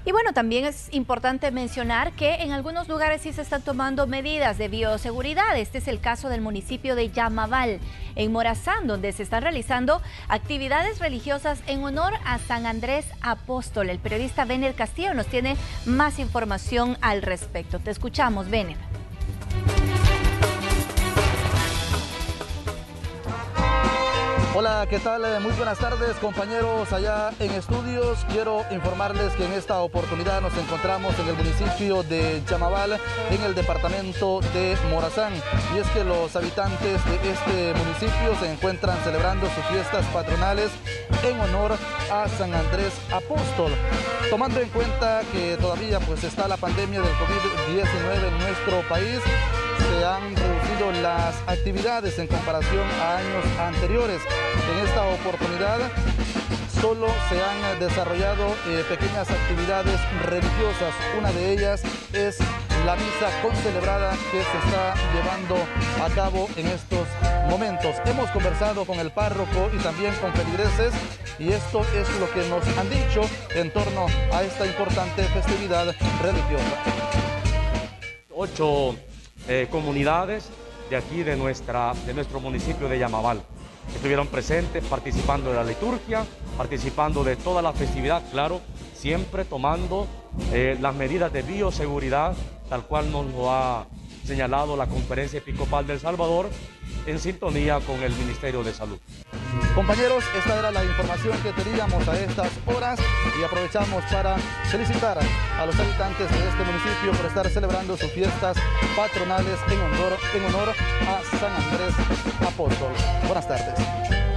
Y bueno, también es importante mencionar que en algunos lugares sí se están tomando medidas de bioseguridad. Este es el caso del municipio de Yamabal, en Morazán, donde se están realizando actividades religiosas en honor a San Andrés Apóstol. El periodista Benner Castillo nos tiene más información al respecto. Te escuchamos, Benner. Hola, ¿qué tal? Muy buenas tardes, compañeros allá en estudios. Quiero informarles que en esta oportunidad nos encontramos en el municipio de Yamabal, en el departamento de Morazán. Y es que los habitantes de este municipio se encuentran celebrando sus fiestas patronales en honor a San Andrés Apóstol. Tomando en cuenta que todavía está la pandemia del COVID-19 en nuestro país, se han reducido las actividades en comparación a años anteriores. En esta oportunidad solo se han desarrollado pequeñas actividades religiosas. Una de ellas es la misa concelebrada que se está llevando a cabo en estos momentos. Hemos conversado con el párroco y también con feligreses y esto es lo que nos han dicho en torno a esta importante festividad religiosa. 8 comunidades de aquí de nuestro municipio de Yamabal estuvieron presentes participando de la liturgia, participando de toda la festividad, claro, siempre tomando las medidas de bioseguridad, tal cual nos lo ha señalado la Conferencia Episcopal de El Salvador, en sintonía con el Ministerio de Salud. Compañeros, esta era la información que teníamos a estas horas y aprovechamos para felicitar a los habitantes de este municipio por estar celebrando sus fiestas patronales en honor a San Andrés Apóstol. Buenas tardes.